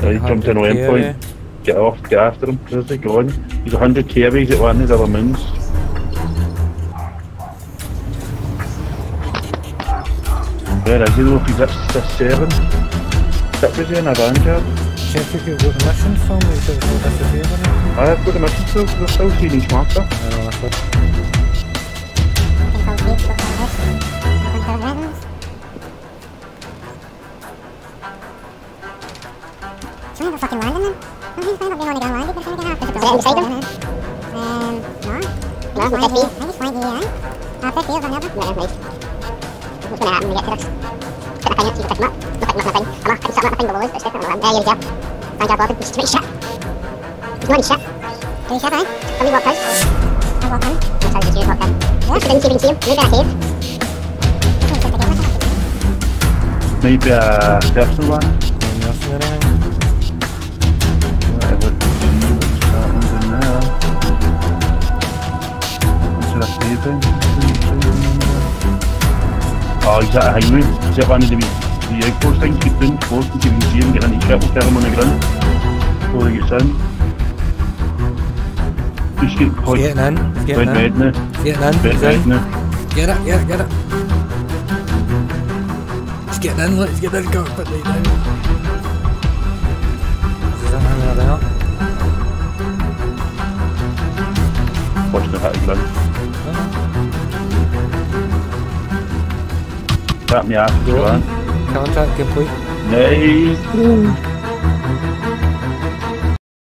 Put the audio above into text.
He jumped in on point. Get off, get after him. Where's he going? He's 100 carries at one of the other moons. Where is he though? If he's at 7. That was in a vanguard. Check if you've got the mission for me, so it's not disappearing. I've got the mission still, because we're still feeding smarter. I know, that's good. Should we have a fucking landing then? No, he's fine, but we only got landed, but we're gonna have to... Is it beside him? No. No, he's flying here. I think he's flying here, right? 50 years on the other. Yeah, nice. What's gonna happen when we get to this? Put the thing up, so you can pick him up. Look at nothing. I'm not putting something up the thing below us, but it's definitely not. There you go. Vanguard bottom, he's too much shit. He's not any shit. Do you shit, right? Somebody walked out. I walked in. That's how you walked in. Yeah. If you didn't see him, maybe in a cave. Maybe a personal one. Mercenary. Whatever. What's happened in there? Is there a cave in? Oh, he's at a highway. Is that one of the outpost things? Keep doing close and you can see him getting into triple kill him on the ground before he gets in. Just get caught. He's getting in. He's getting in. Red now. He's getting in. Red now. Get it, get it, get it. He's getting in, look, he's getting in, go quickly now. Is that hanging about? Watching the hit the ground. Tap me ass, go on. Contract complete. Nice.